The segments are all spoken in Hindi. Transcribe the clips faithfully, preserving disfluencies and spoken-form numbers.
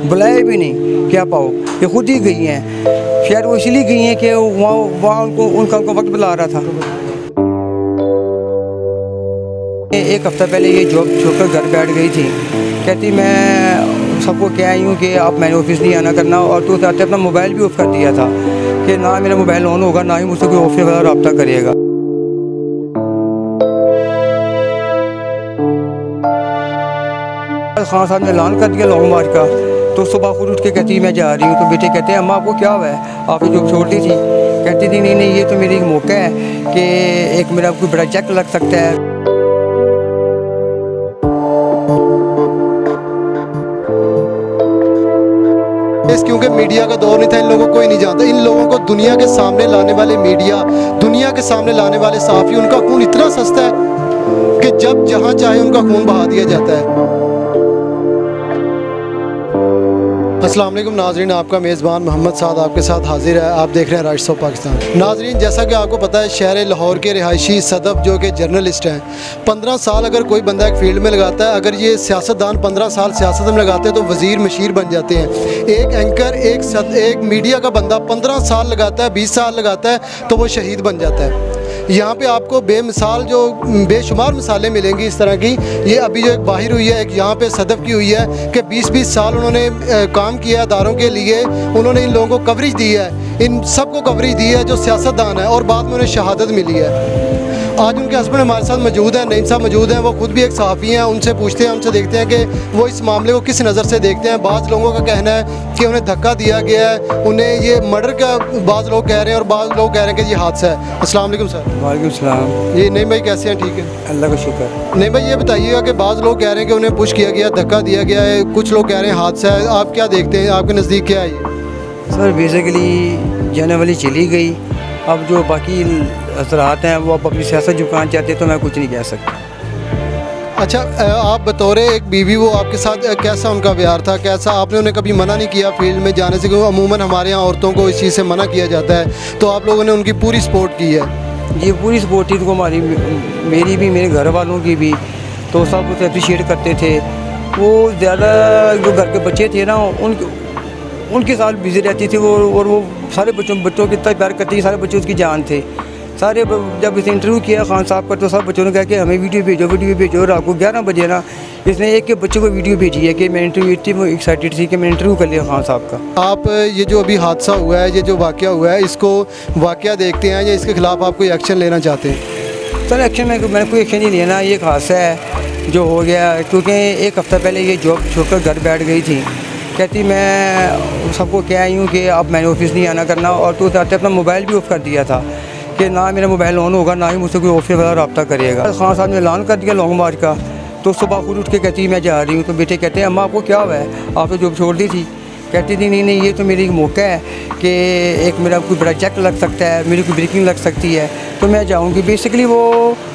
बुलाया भी नहीं क्या पाओ, ये खुद ही गई हैं। शायद वो इसलिए गई हैं कि वहाँ वहाँ उनको उनका उनको वक्त बुला रहा था। एक हफ़्ता पहले ये जॉब छोड़कर घर बैठ गई थी। कहती मैं सबको कह आई हूँ कि आप मैंने ऑफिस नहीं आना करना, और तो साथ अपना मोबाइल भी ऑफ कर दिया था कि ना मेरा मोबाइल ऑन होगा ना ही मुझसे कोई ऑफिस वाला रब्ता करेगा। खान साहब ने ऐलान कर दिया लॉन्ग मार्च का, तो सुबह खुद उठ के कहती मैं जा रही हूँ। तो बेटे कहते हैं अम्मा आपको क्या हुआ है, आपने जॉब छोड़ दी थी? कहती थी नहीं नहीं ये तो मेरी एक मौका है कि एक मेरा कोई बड़ा चेक लग सकता है। क्योंकि मीडिया का दौर नहीं था, इन लोगों को कोई नहीं जानता। इन लोगों को दुनिया के सामने लाने वाले मीडिया, दुनिया के सामने लाने वाले सहाफ़ी, उनका खून इतना सस्ता है कि जब जहां चाहे उनका खून बहा दिया जाता है। अस्सलाम वालेकुम नाजरीन, आपका मेज़बान मोहम्मद साद आपके साथ हाजिर है। आप देख रहे हैं राइट्स ऑफ पाकिस्तान। नाजरीन, जैसा कि आपको पता है, शहर लाहौर के रिहायशी सदफ जो कि जर्नलिस्ट हैं, पंद्रह साल अगर कोई बंदा एक फील्ड में लगाता है, अगर ये सियासतदान पंद्रह साल सियासत में लगाते हैं तो वज़ीर मशीर बन जाते हैं। एक एंकर एक सद, एक मीडिया का बंदा पंद्रह साल लगाता है, बीस साल लगाता है तो वो शहीद बन जाता है। यहाँ पे आपको बेमिसाल जो बेशुमार मिसालें मिलेंगी इस तरह की। ये अभी जो एक बाहिर हुई है, एक यहाँ पे सदफ की हुई है कि बीस बीस साल उन्होंने काम किया अदारों के लिए, उन्होंने इन लोगों को कवरेज दी है, इन सबको कवरेज दी है जो सियासतदान है, और बाद में उन्हें शहादत मिली है। आज उनके हस्बैंड हमारे साथ मौजूद हैं, नईम साहब मौजूद हैं, वो खुद भी एक सहाफ़ी हैं। उनसे पूछते हैं, उनसे देखते हैं कि वो इस मामले को किस नज़र से देखते हैं। बाज़ लोगों का कहना है कि उन्हें धक्का दिया गया है, उन्हें ये मर्डर का बाज़ लोग कह रहे हैं और बाज़ लोग कह रहे हैं कि ये हादसा है। अस्सलाम वालेकुम सर। वालेकुम सलाम। ये नईम भाई कैसे हैं? ठीक है, अल्लाह का शुक्र। नईम भाई ये बताइएगा कि बाज़ लोग कह रहे हैं कि उन्हें पुश किया गया, धक्का दिया गया है, कुछ लोग कह रहे हैं हादसा है, आप क्या देखते हैं, आपके नज़दीक क्या है ये? सर बेसिकली जाने वाली चली गई, अब जो बाकी असरात हैं वो आप अपनी सियासत झुकाना चाहते हैं तो मैं कुछ नहीं कह सकता। अच्छा, आप बतौर एक बीवी, वो आपके साथ कैसा उनका व्यवहार था, कैसा आपने उन्हें कभी मना नहीं किया फील्ड में जाने से? क्योंकि अमूमन हमारे यहाँ औरतों को इस चीज़ से मना किया जाता है, तो आप लोगों ने उनकी पूरी सपोर्ट की है? ये पूरी सपोर्ट थी तो हमारी, मेरी भी मेरे घर वालों की भी, तो सब कुछ अप्रिशिएट करते थे। वो ज़्यादा जो घर के बच्चे थे ना उन उनके साथ बिजी रहती थी वो, और वो सारे बच्चों बच्चों की इतना प्यार करती थी, सारे बच्चे उसकी जान थे। सारे जब इसे इंटरव्यू किया खान साहब का तो सब बच्चों ने कहा कि हमें वीडियो भेजो वीडियो भेजो। रात को ग्यारह बजे ना इसने एक के बच्चे को वीडियो भेजी है कि मैं इंटरव्यू, इतनी वो एक्साइटेड थी कि मैं इंटरव्यू कर लिया खान साहब का। आप ये जो अभी हादसा हुआ है, ये जो वाक़या हुआ है, इसको वाक़या देखते हैं या इसके ख़िलाफ़ आप कोई एक्शन लेना चाहते हैं? सर एक्शन में मैंने कोई एक्शन नहीं लेना, ये एक हादसा है जो हो गया, क्योंकि एक हफ़्ता पहले ये जॉब छोड़कर घर बैठ गई थी। कहती मैं सबको कह आई हूँ कि आप मैंने ऑफिस नहीं आना करना, और तो साथ अपना मोबाइल भी ऑफ कर दिया था कि ना मेरा मोबाइल ऑन होगा ना ही मुझसे कोई ऑफिस वाला रब्ता करेगा। खान साहब ने ऐलान कर दिया लॉन्ग मार्च का, तो सुबह खुद उठ के कहती मैं जा रही हूँ। तो बेटे कहते हैं अम्मा आपको क्या हुआ है, आपने जॉब छोड़ दी थी? कहती थी नहीं नहीं ये तो मेरी एक मौका है कि एक मेरा कोई बड़ा चेक लग सकता है, मेरी कोई ब्रेकिंग लग सकती है तो मैं जाऊँगी। बेसिकली वो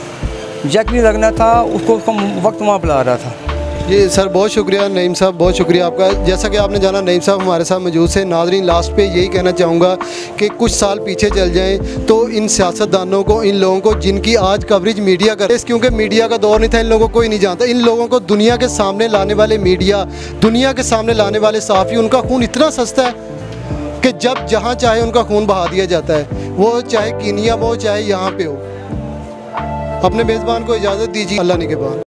जैक नहीं लगना था उसको, उसका वक्त वहाँ बुला रहा था। जी सर, बहुत शुक्रिया नईम साहब, बहुत शुक्रिया आपका। जैसा कि आपने जाना, नईम साहब हमारे साथ मौजूद से। नाजरीन, लास्ट पे यही कहना चाहूँगा कि कुछ साल पीछे चल जाएं तो इन सियासतदानों को, इन लोगों को जिनकी आज कवरेज मीडिया कर, क्योंकि मीडिया का दौर नहीं था, इन लोगों को कोई नहीं जानता। इन लोगों को दुनिया के सामने लाने वाले मीडिया, दुनिया के सामने लाने वाले सहाफ़ी, उनका खून इतना सस्ता है कि जब जहाँ चाहे उनका खून बहा दिया जाता है, वो चाहे कीनिया में हो चाहे यहाँ पर हो। अपने मेज़बान को इजाज़त दीजिए। अल्लाह निगहबान।